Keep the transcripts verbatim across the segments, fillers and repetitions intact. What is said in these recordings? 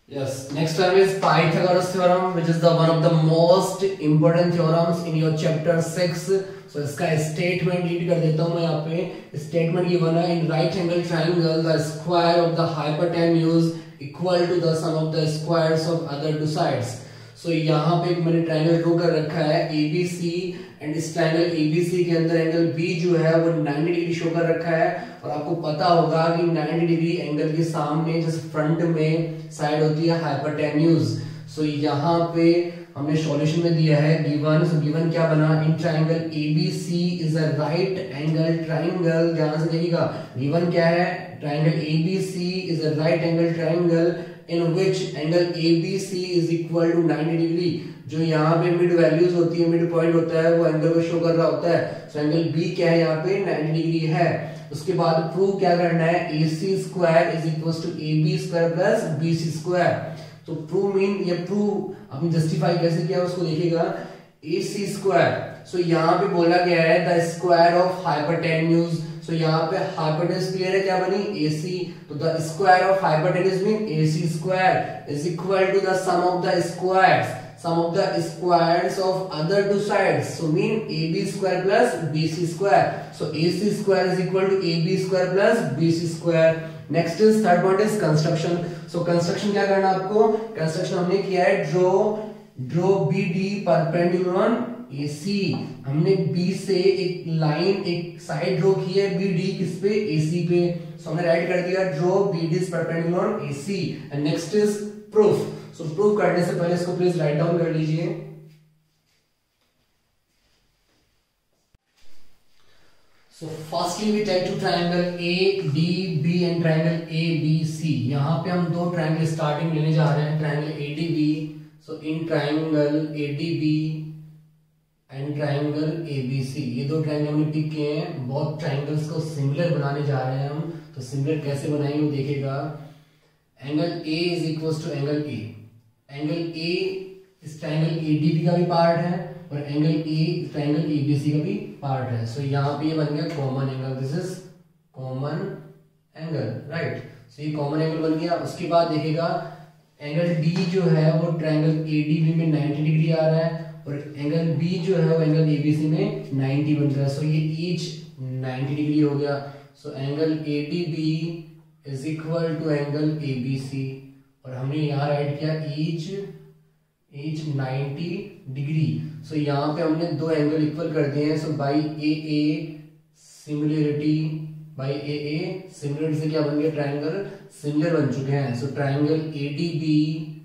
Yes, next term is Pythagoras theorem, which is the one of the most important theorems in your chapter six. So इसका statement read कर देता हूँ मैं यहाँ पे. Statement given है, in right angle triangle the square of the hypotenuse equal to the sum of the squares of other two sides. So यहाँ पे एक मैंने ट्रायंगल ड्रॉ कर रखा है A B C एंड इस ट्रायंगल A B C के अंदर एंगल B जो है वो नाइंटी डिग्री शो कर रखा है. और आपको पता होगा कि नाइंटी डिग्री एंगल के सामने जैसे फ्रंट में साइड होती है हाइपोटेन्यूज. सो so, यहाँ पे हमने सॉल्यूशन में दिया है गिवन. सो गिवन क्या बना, in triangle A B C is a right angle triangle. ध्यान से देखिएगा गिवन क्या है, triangle A B C is a right angle triangle in which angle A B C is equal to ninety degree. जो यहाँ पे mid values होती है, मिड पॉइंट होता है, वो एंगल को शो कर रहा होता है. सो एंगल B क्या है यहाँ पे नाइंटी डिग्री है. उसके बाद प्रूव क्या करना है, A C square is equal to A B square plus B C square. तो प्रूव मीन ये प्रूव आपने जस्टिफाई कैसे किया उसको देखिएगा. A C स्क्वायर, सो यहाँ पे बोला गया है the square of hypotenuse. So so, यहाँ पे हाइपोटेन्यूज क्लियर है क्या बनी A C. तो the square of hypotenuse mean A C square is equal to the sum of the squares sum of the squares of other two sides. So mean A B square plus B C square. So A C square is equal to A B square plus B C square. Next is third point is construction. So construction क्या करना आपको, construction हमने किया है draw draw B D perpendicular on A C. हमने B से एक line एक साइड ड्रॉ की है B D किस पे, A C पे. सो हमने राइट कर दिया draw B D perpendicular on A C. And next is proof. So proof करने से पहले इसको प्लीज राइट डाउन कर लीजिए. So firstly we take to triangle A D B and triangle A B C. यहाँ पे हम दो ट्रायंगल स्टार्टिंग लेने जा रहे हैं, triangle A D B. So in triangle A D B and triangle A B C, ये दो ट्राइंगल हमने पिक किए हैं. बहुत ट्राइंगल्स को सिमिलर बनाने जा रहे हैं हम. तो सिमिलर कैसे बनाएंगे वो देखेगा. Angle A is equal to angle A. Angle A इस ट्राइंगल A D B का भी पार्ट है और एंगल A इस ट्राइंगल A B C का भी पार्ट है. सो so, यहाँ पे ये बन गया common angle. This is common angle, right. So ये कॉमन एंगल बन गया. उसके बाद देखेगा एंगल D जो है वो ट्राइंगल A D B में नाइंटी डिग्री आ रहा है और एंगल B जो है वो एंगल A B C में नाइंटी बन रहा है. सो so, ये ईच नाइंटी डिग्री हो गया. So angle A D B is equal to angle A B C और हमने यहाँ राइट किया each each ninety degree. So यहाँ पे हमने दो एंगल इक्वल कर दिए हैं. So by A A similarity by A A similarity से क्या बन गया, ट्राइंगल सिमिलर बन चुके हैं. So triangle A D B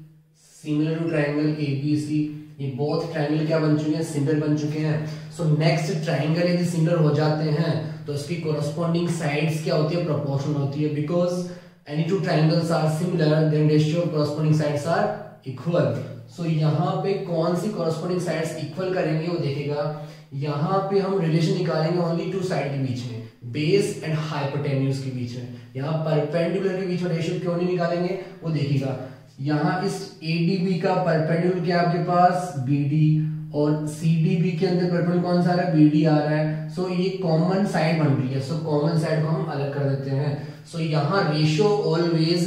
similar to triangle A B C. ये बोथ ट्रायंगल क्या बन चुके हैं, सिमिलर बन चुके हैं. सो नेक्स्ट ट्रायंगल यदि सिमिलर हो जाते हैं तो उसकी कोरस्पॉन्डिंग साइड्स क्या होती है, प्रोपोर्शनल होती है. Because any two triangles are similar then ratio of corresponding sides are equal. So यहाँ पे कौन सी कोरस्पॉन्डिंग साइड्स इक्वल करेंगे वो देखेगा. यहाँ पे हम रिलेशन निकालेंगे ओनली टू साइड के बीच में, बेस एंड हाइपोटेन्यूज के बीच में. यहाँ परपेंडिकुलर के बीच में रेशियो क्यों नहीं निकालेंगे वो देखेगा. यहाँ इस A D B का परपेंडिकुलर क्या आपके पास B D और C D B के अंदर परपेंडिकुलर कौन सा आ रहा है, B D आ रहा है. सो so, ये कॉमन साइड बन रही है. सो कॉमन साइड को हम अलग कर देते हैं. सो so, यहाँ ratio always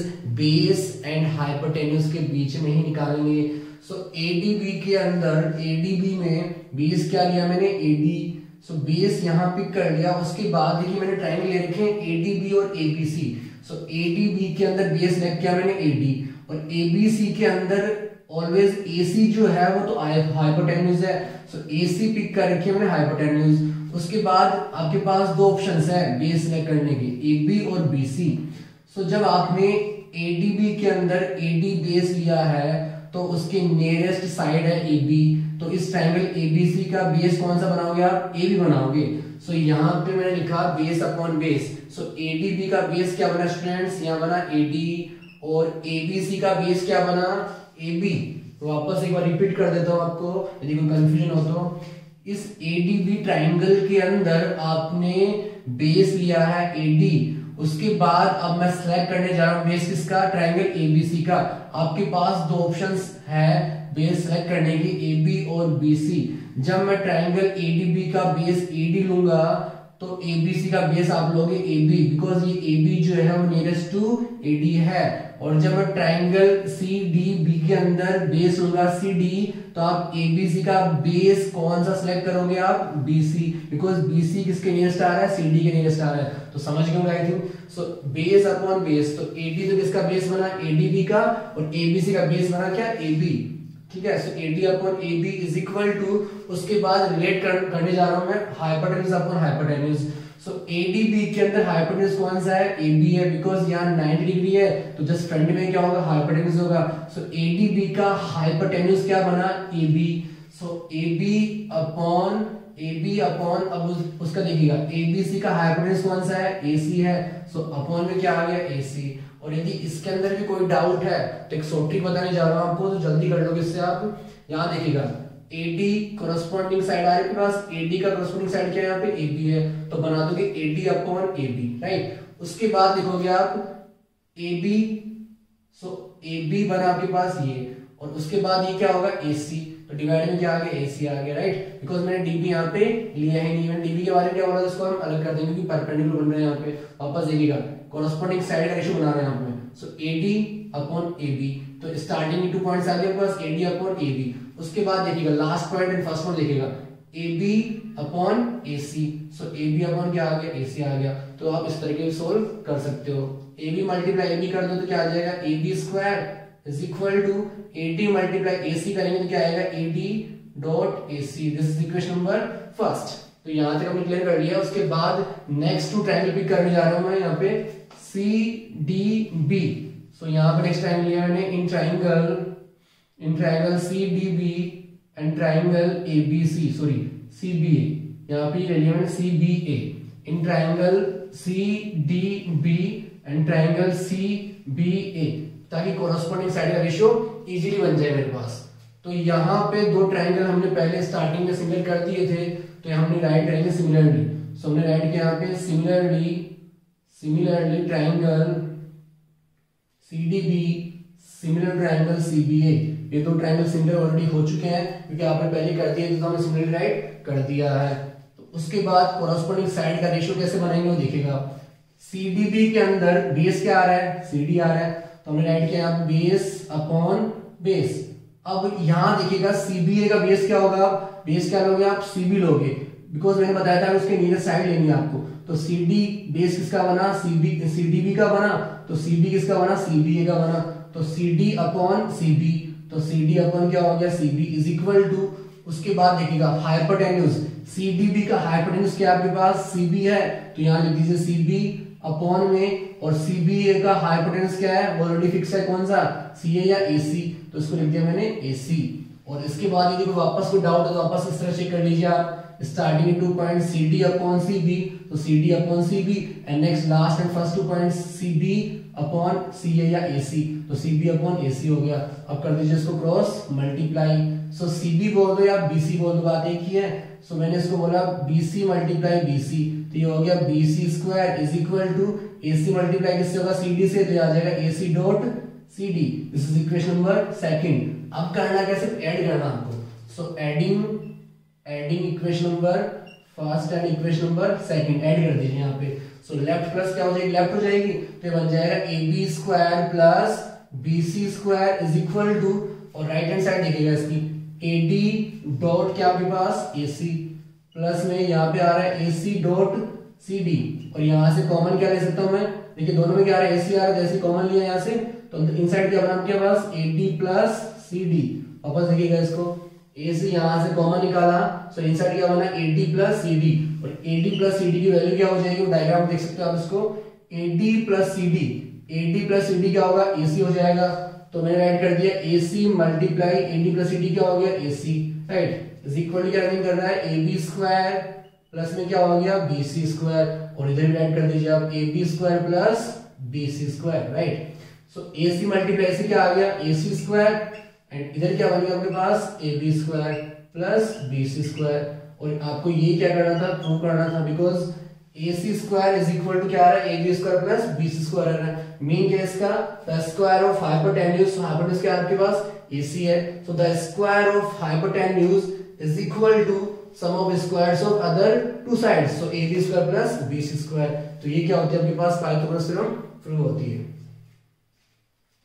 base and hypotenuse के बीच में ही निकालेंगे. सो so, A D B के अंदर A D B में बेस क्या लिया मैंने A D. So so, base यहाँ पिक कर लिया. उसके बाद देखिए मैंने ट्रायंगल ले रखे हैं A D B और A B C. So so, A D B के अंदर बेस लग किया मैंने A D और A B C के अंदर ऑलवेज A C जो है वो तो हाइपोटेन्यूज है. So so, A C pick कर रखी है मैंने हाइपोटेन्यूज. उसके बाद आपके पास दो ऑप्शंस है बेस सेलेक्ट करने के, A B और B C. सो so, जब आपने A D B के अंदर A D बेस लिया है तो उसके नियरेस्ट साइड है A B. तो इस ट्रायंगल A B C का बेस कौन सा बनाओगे आप, A B बनाओगे. सो so, यहाँ पे मैंने लिखा base upon base. So A D B का बेस क्या बना स्टूडेंट्स, यहाँ बना A D और A B C का बेस क्या बना A B. तो वापस एक बार रिपीट कर देता हूं आपको यदि कोई कंफ्यूजन हो तो. इस A D B ट्रायंगल के अंदर आपने बेस लिया है A D. उसके बाद अब मैं सिलेक्ट करने जा रहा हूं बेस किसका, ट्रायंगल A B C का. आपके पास दो ऑप्शंस है बेस सिलेक्ट करने की, A B और B C. जब मैं ट्रायंगल A D B का बेस A D लूंगा तो A B C का बेस आप लोगे A B. बिकॉज ये A B जो है वो नियरेस्ट टू A D है और जब ट्राइंगल सी डी बी के अंदर बेस होगा सी डी, तो आप एबीसी का बेस कौन सा सिलेक्ट करोगे आप, बीसी, बिकॉज बीसी किसके नियरेस्ट आ रहा है, सीडी के नियरेस्ट आ रहा है, तो समझ गए I think. So base upon base, तो एडी तो किसका बेस बना, एडीबी का, और एबीसी का बेस बना क्या, एबी, ठीक है। So AD upon AB is equal to, उसके बाद रिलेट कर, करने जा रहा हूं मैं hypotenuse upon hypotenuse. So ADB के अंदर हाइपोटेन्यूज कौन सा है, एबी है, बिकॉज यहाँ नाइंटी डिग्री है, तो जस्ट फ्रंट में क्या होगा, हाइपोटेन्यूज होगा। सो एडीबी का हाइपोटेन्यूज क्या बना, AB. So AB upon AB upon, अब उस, उसका देखिएगा एबीसी का हाइपोटेन्यूज कौन सा है, एसी है, सो अपॉन में क्या आ गया, एसी। और यदि इसके अंदर भी कोई डाउट है तो एक शॉर्ट ट्रिक बताने जा रहा हूं आपको, तो जल्दी कर लोगे इससे आप। यहाँ देखिएगा एडी कोरस्पॉन्डिंग साइड आ रही है पास, एडी का कोरस्पॉन्डिंग साइड क्या है, यहाँ पे एबी है, तो बना दोगे एडी अपॉन एबी, राइट। उसके बाद लिखोगे आप एबी, सो एबी बना आपके पास ये, और उसके बाद ये क्या होगा, एसी, तो डिवाइड में क्या आ गया, एसी आ गया, राइट, बिकॉज मैंने डीबी यहाँ पे लिया है नहीं, मैंने डीबी के बारे में क्या बोला, उसको हम अलग कर देंगे क्योंकि परपेंडिकुलर बन रहे हैं यहाँ पे। वापस देखिएगा कोरस्पॉन्डिंग साइड का रेशियो बना रहे हैं यहाँ पे, सो एडी अपॉन एबी, तो स्टार्टिंग में टू पॉइंट्स आ गए पास, एडी अपॉन एबी। उसके बाद देखिएगा last point and first point देखिएगा AB upon AC, so AB upon क्या आ गया, एसी आ गया। तो आप इस तरीके से सोल्व कर सकते हो, एबी मल्टीप्लाई एबी कर दो तो क्या आ जाएगा, AB square is equal to AD multiply AC करेंगे तो क्या आएगा, AD dot AC. This is equation number first. तो यहां तक हमने क्लियर कर लिया। उसके बाद नेक्स्ट टू ट्रायंगल पिक करने जा रहा हूं मैं यहाँ पे सी डी बी। सो यहाँ पे नेक्स्ट ट्रायंगल लिया मैंने in triangle in triangle C D B and triangle A B C, sorry C B A, यहाँ पे ले लिया मैंने C B A, in triangle C D B and triangle C B A, ताकि corresponding side का ratio easily बन जाए मेरे पास। तो यहाँ पे दो ट्रायंगल हमने पहले स्टार्टिंग में सिमिलर कर दिए थे, तो हमने राइट करेंगे सिमिलरली। सो हमने राइट किया यहाँ पे similarly similarly triangle C D B similar triangle C B A. ये दो ट्रायंगल सिमिलर ऑलरेडी हो चुके हैं क्योंकि आपने पहले कर दिए तो हमने सिमिलर राइट कर दिया है। तो उसके बाद कोरस्पॉन्डिंग साइड का रेशियो कैसे बनाएंगे वो देखिएगा। सी डी बी के अंदर बेस क्या आ रहा है, सी डी आ रहा है, तो हमने राइट किया यहाँ बेस अपॉन बेस। अब यहाँ देखिएगा सीबीए का बेस क्या होगा, बेस क्या लोगे आप, सीबी लोगे, बिकॉज मैंने बताया था उसके नीचे साइड लेनी है आपको। तो सीडी बेस किसका बना, सीबी सीडीबी का बना, तो सीबी किसका बना, सीबीए का बना, तो सीडी अपॉन सीबी, तो सीडी अपॉन क्या हो गया, सीबी इज इक्वल टू। उसके बाद देखिएगा हाइपोटेन्यूज, सीडीबी का हाइपोटेन्यूज क्या आपके पास, सीबी है, तो यहाँ लिख दीजिए सीबी अपॉन में, और सीबीए का हाइपोटेन्यूज क्या है, ऑलरेडी फिक्स है, कौन सा, सीए या एसी, तो इसको लिख दिया मैंने एसी। और इसके बाद यदि वापस कोई डाउट है तो वापस इस तरह चेक कर लीजिए आप, starting two point C D upon C B, तो C D upon C B, and next last and first two point C B upon C A या ए सी, तो सी बी अपॉन ए सी हो गया। अब कर दीजिए इसको cross multiply, so C B बोल दो या बी सी बोल दो, बात एक ही है। सो मैंने इसको बोला B C multiply B C, तो ये हो गया B C square is equal to A C multiply किससे होगा, सी डी से, तो आ जाएगा A C dot C D. This is equation number second. अब करना कैसे, ऐड करना हमको। So adding adding equation number first and equation number second add कर दीजिए यहाँ पे। सो लेफ्ट प्लस क्या हो जाएगी, लेफ्ट हो जाएगी, तो ये बन जाएगा A B square plus B C square is equal to, और राइट हैंड साइड देखिएगा इसकी ए डी डॉट क्या आपके पास ए सी, प्लस में यहाँ पे आ रहा है ए सी डॉट सी डी, और यहाँ से कॉमन क्या ले सकता हूँ मैं, देखिए दोनों में क्या आ रहा है, ए सी आ रहा है, जैसे कॉमन लिया यहाँ से, तो इनसाइड क्या बना आपके पास A D plus C D. वापस देखिएगा इसको, ए सी यहाँ से कॉमन निकाला, सो इनसाइड क्या बना A D plus C D, और A D plus C D की वैल्यू क्या हो जाएगी, डायग्राम देख सकते हो आप इसको, A D plus C D, A D plus C D क्या होगा, ए सी हो जाएगा। तो मैंने राइट कर दिया A C multiply A D plus C D क्या हो गया, A C, right, is equal to क्या रनिंग कर रहा है, ए बी स्क्वायर प्लस में क्या हो गया, बी सी स्क्वायर, और इधर भी राइट कर दीजिए आप A B square plus B C square, right. So A C multiply से क्या आ गया, ए सी स्क्वायर, एंड इधर क्या बन गया आपके पास, A B square plus B C square. और आपको ये क्या करना था, प्रूव करना था, because A C square is equal to क्या आ रहा है, A B square plus B C square आ रहा है। मीन क्या है इसका, the square of hypotenuse, hypotenuse क्या आपके पास ए सी है, so the square of hypotenuse is equal to sum of squares of other two sides, so A B square plus B C square. तो ये क्या होती है आपके पास, पाइथागोरस थ्योरम प्रूव होती है।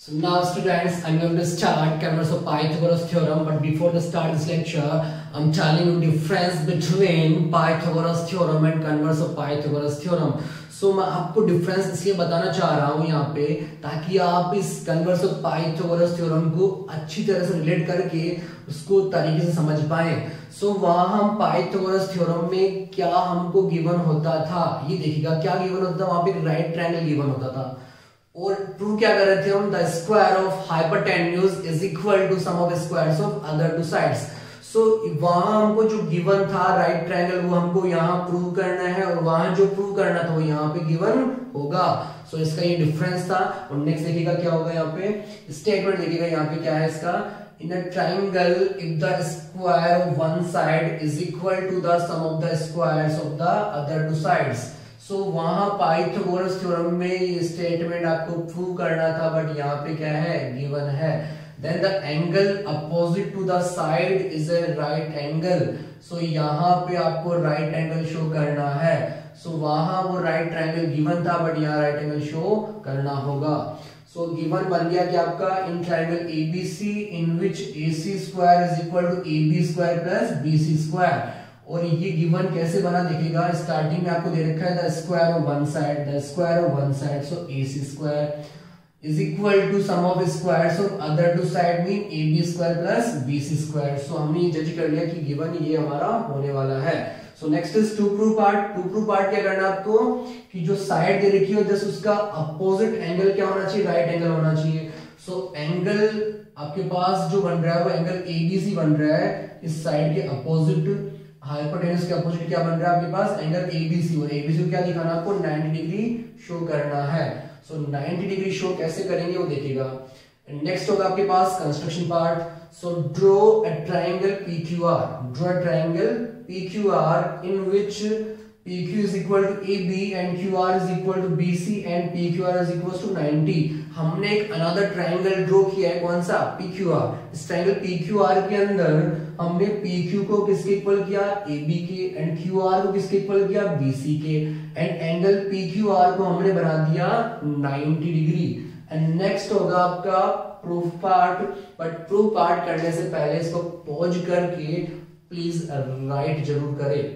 So now students, I'm going to start Converse of Pythagoras theorem, but before the start this lecture, I'm telling you difference between Pythagoras theorem and Converse of Pythagoras theorem. So मैं आपको difference इसलिए बताना चाह रहा हूँ यहाँ पे ताकि आप इस कन्वर्स ऑफ पाइथागोरस थ्योरम को अच्छी तरह से रिलेट करके उसको तरीके से समझ पाए। सो so, वहां हम पाइथागोरस थ्योरम में क्या हमको गिवन होता था, ये देखिएगा क्या गिवन होता था। वहां पे एक राइट ट्रायंगल गिवन होता था और प्रूव क्या कर रहे थे हम, the square of hypotenuse is equal to sum of squares of other two sides. So वहां हमको जो गिवन था राइट ट्रायंगल वो हमको यहाँ प्रूव करना है और वहां जो प्रूव करना था वो यहाँ पे गिवन होगा। सो so, इसका ये डिफरेंस था। और नेक्स्ट देखिएगा क्या होगा, यहाँ पे स्टेटमेंट देखिएगा यहाँ पे क्या है इसका, in a triangle if the square of one side is equal to the sum of the squares of the other two sides. So वहां पाइथागोरस थ्योरम में ये स्टेटमेंट आपको प्रूव करना था, बट यहाँ पे क्या है, गिवन है। Then the angle opposite to the side is a right angle. So यहाँ पे आपको right angle show करना है। So वहां वो right triangle given था, but यहाँ right angle show करना होगा। So given बन गया कि आपका in triangle A B C in which A C square is equal to A B square plus B C square। और ये गिवन कैसे बना देखिएगा, स्टार्टिंग में आपको दे रखा है the square of one side, the square of one side, so A C square is equal to sum of squares of other two side mean A B square plus B C square। so हमने जज कर लिया कि given ये हमारा होने वाला है। so next is to prove part। to prove part क्या करना है आपको कि जो साइड दे रखी हो जस्ट उसका अपोजिट एंगल क्या होना चाहिए, राइट एंगल होना चाहिए। सो so, एंगल आपके पास जो बन रहा है वो एंगल A B C बन रहा है, इस साइड के अपोजिट हाइपोटेन्यूज के अपोजिट क्या बन रहा है आपके पास, एंगल A B C। और A B C को क्या दिखाना आपको, नाइंटी डिग्री शो करना है। So so, ninety degree show कैसे करेंगे वो देखिएगा। नेक्स्ट होगा आपके पास construction part. So draw a triangle P Q R, draw a triangle P Q R in which P Q is equal to A B and Q R is equal to B C and P Q R is equal to ninety. हमने एक another triangle draw किया है, कौन सा, P Q R। इस triangle P Q R के अंदर हमने P Q को किसके इक्वल किया, A B के, एंड Q R को किसके इक्वल किया, B C के, and angle P Q R को हमने बना दिया नाइंटी डिग्री। एंड नेक्स्ट होगा आपका proof part. But proof part करने से पहले इसको पॉज करके प्लीज राइट जरूर करें।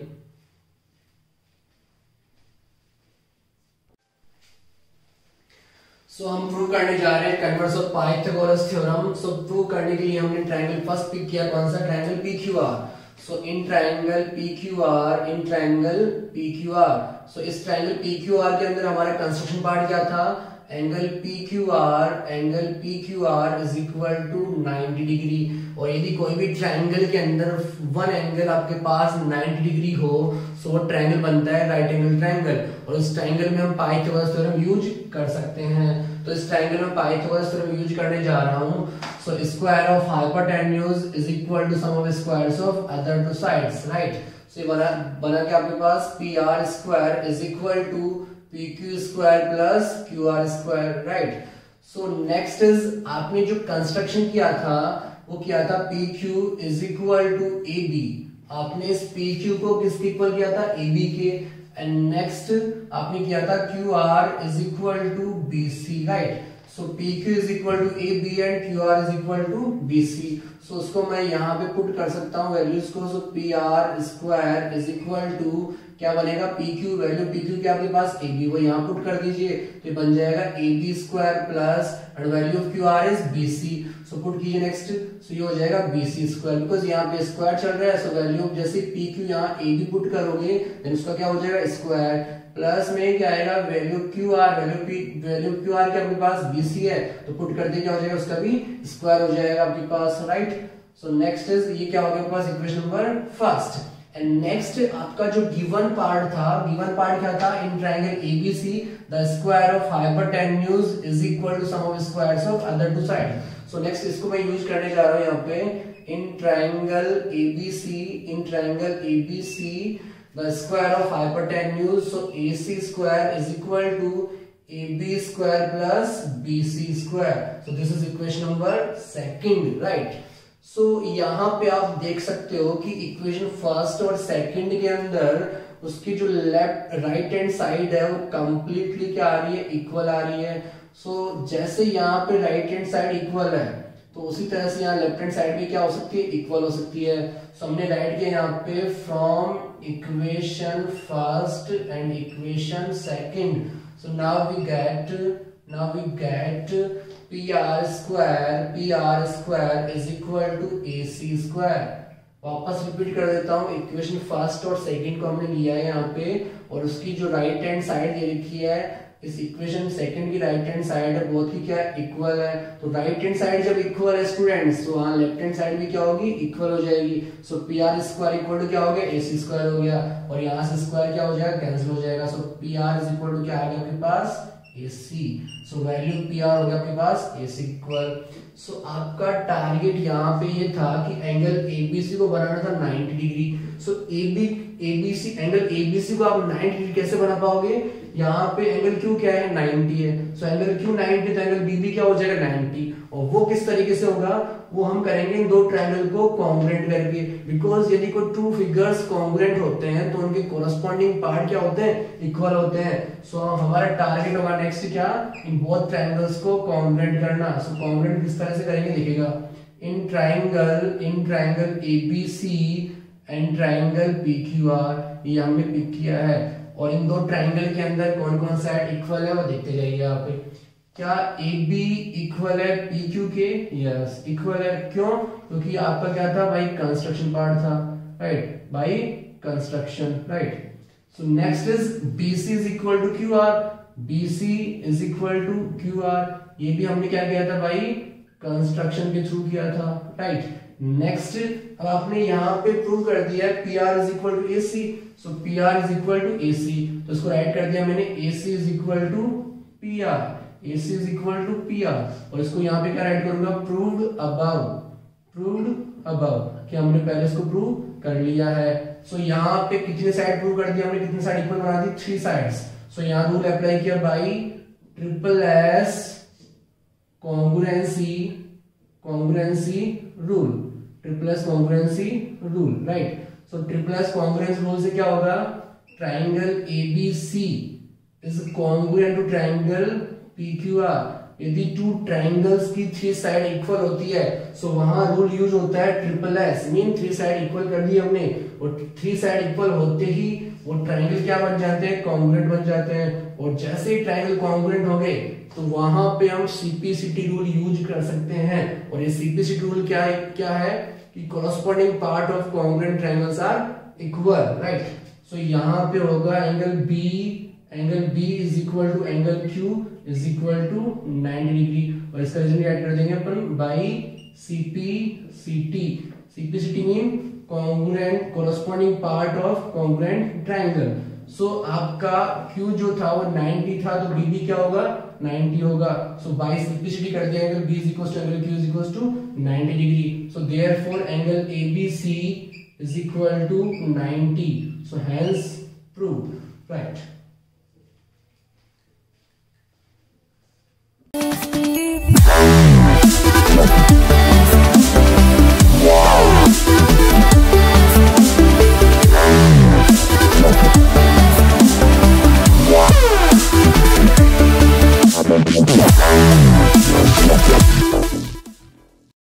सो so, हम प्रूव करने जा रहे हैं converse of Pythagoras theorem. So prove करने के लिए हमने ट्रायंगल फर्स्ट पिक किया, कौन सा, triangle P Q R। So in triangle P Q R, in triangle P Q R, so इस ट्रायंगल P Q R के अंदर हमारा कंस्ट्रक्शन पार्ट क्या था, angle P Q R, angle P Q R is equal to ninety degree. और यदि कोई भी ट्रायंगल के अंदर वन एंगल आपके पास नाइंटी डिग्री हो सो वो ट्रायंगल बनता है राइट एंगल ट्रायंगल। और इस ट्रायंगल में हम पाइथागोरस थ्योरम यूज कर सकते हैं। तो इस ट्रायंगल में पाइथागोरस थ्योरम यूज करने जा रहा हूं। So square of hypotenuse is equal to sum of squares of other two sides, right. So ये बना बना के आपके पास P R square is equal to P Q square plus Q R square, right. So next is आपने जो construction किया था वो किया था P Q is equal to A B। आपने इस P Q को किसके इक्वल किया था, A B के, एंड नेक्स्ट आपने किया था Q R is equal to B C, right. So P Q is equal to A B and Q R is equal to B C। So उसको मैं यहाँ पे पुट कर सकता हूँ वैल्यूज को। So P R square is equal to क्या बनेगा, P Q, value P Q क्या आपके पास A B, वो यहाँ पुट कर दीजिए तो बन जाएगा A B square plus and value of Q R is B C। So put कीजिए नेक्स्ट, सो ये हो जाएगा B C स्क्वायर, बिकॉज यहाँ पे स्क्वायर चल रहा है। सो वैल्यू जैसे P Q यहाँ A B पुट करोगे देन उसका क्या हो जाएगा, स्क्वायर प्लस में क्या आएगा, value Q R, value P value Q R के आपके पास B C है तो पुट कर दिए क्या हो जाएगा, उसका भी स्क्वायर हो जाएगा आपके पास, राइट। सो नेक्स्ट इज ये क्या हो गया आपके पास, equation number first. And next आपका जो गिवन पार्ट था, गिवन पार्ट क्या था, in triangle A B C the square of hypotenuse is equal to sum of squares of other two side. So next इसको मैं यूज करने जा रहा हूं यहाँ पे, in triangle A B C, in triangle A B C the square of hypotenuse, so A C square is equal to A B square plus B C square. So this is equation number second, right. So so, यहाँ पे आप देख सकते हो कि equation first और second के अंदर उसकी जो लेफ्ट राइट हैंड साइड है वो कंप्लीटली क्या आ रही है, इक्वल आ रही है। सो so, जैसे यहाँ पे राइट हैंड साइड इक्वल है तो उसी तरह से यहाँ लेफ्ट हैंड साइड भी क्या हो सकती है, इक्वल हो सकती है। सो so, हमने राइट किया यहाँ पे from equation first and equation second, so now we get now we get P R square P R square is equal to A C square. वापस रिपीट कर देता हूँ, इक्वेशन फर्स्ट और second को हमने लिया है यहाँ पे और उसकी जो राइट हैंड साइड दे रखी है, इस इक्वेशन सेकंड की राइट हैंड साइड है बहुत ही क्या इक्वल है। तो राइट हैंड साइड जब इक्वल है स्टूडेंट्स तो वहां लेफ्ट हैंड साइड भी क्या होगी, इक्वल हो जाएगी। So P R square equal to क्या हो गया, ए सी स्क्वायर हो गया और यहाँ से स्क्वायर क्या हो जाएगा, कैंसिल हो जाएगा। So P R is equal to क्या आ गया आपके पास, A C. So value P R हो गया आपके पास ए सी इक्वल। सो आपका टारगेट यहाँ पे ये था कि एंगल ए बी सी को बनाना था ninety degree. So A B A B C angle A B C को आप नाइंटी डिग्री कैसे बना पाओगे, यहाँ पे एंगल क्यू क्या है, नाइंटी है। सो एंगल क्यू नाइंटी तो एंगल बी भी क्या हो जाएगा, नाइंटी। और वो किस तरीके से होगा, वो हम करेंगे इन दो ट्रायंगल को कॉन्ग्रुएंट करके। बिकॉज यदि कोई टू फिगर्स कॉन्ग्रुएंट होते हैं तो उनके कोरस्पॉन्डिंग पार्ट क्या होते हैं, इक्वल होते हैं। सो so, हमारा टारगेट होगा नेक्स्ट क्या, इन बोथ ट्रायंगल्स को कॉन्ग्रुएंट करना। सो so, कॉन्ग्रुएंट किस तरह से करेंगे देखिएगा, in triangle in triangle A B C and triangle P Q R, ये हमने पिक किया है और इन दो ट्रायंगल के अंदर कौन कौन सा इक्वल है वो देखते जाइए यहाँ पे। क्या ए बी इक्वल है पी क्यू के, यस इक्वल है। क्यों, क्योंकि आपका क्या था भाई, कंस्ट्रक्शन पार्ट था, right, by construction, right. So next is B C is equal to Q R, B C is equal to Q R, ये भी हमने क्या किया था भाई, कंस्ट्रक्शन के थ्रू किया था, राइट। नेक्स्ट अब आपने यहाँ पे प्रूव कर दिया P R is equal to A C. So P R is equal to A C, तो इसको राइट कर दिया मैंने, A C is equal to P R, A C is equal to P R. और इसको यहाँ पे क्या राइट करूंगा, प्रूव्ड अबव, प्रूव्ड अबव, कि हमने पहले इसको प्रूव कर लिया है। सो so, यहाँ पे कितने साइड प्रूव कर दिया हमने, कितने साइड इक्वल बना दी, थ्री साइड्स। सो यहाँ रूल अप्लाई किया by triple S congruency congruency rule, triple S congruency rule, right. So triple S congruence rule से क्या होगा, triangle A B C is congruent to triangle P Q R. यदि two triangles की three side equal होती है so वहां rule use होता है triple S, mean three side equal कर दी हमने और थ्री साइड इक्वल होते ही वो ट्राइंगल क्या बन जाते हैं, कॉन्ग्रुएंट बन जाते हैं। और जैसे ही ट्राइंगल कॉन्ग्रुएंट हो गए तो वहां पे हम सीपीसीटी रूल यूज कर सकते हैं। और ये सीपीसीटी रूल क्या है, क्या है कि corresponding part of congruent triangles are equal, right. So यहाँ पे होगा angle B angle B is equal to angle Q is equal to ninety degree और इसका रीजन ऐड कर देंगे अपन by CPCT. CPCT mean congruent corresponding part of congruent triangle. So आपका Q जो था वो नाइंटी था तो B भी क्या होगा, नाइंटी होगा। सो बाई सीपीसीटी कर दिया angle B is equal to angle Q is equal to ninety degree. So therefore angle A B C is equal to ninety. So hence proved, right.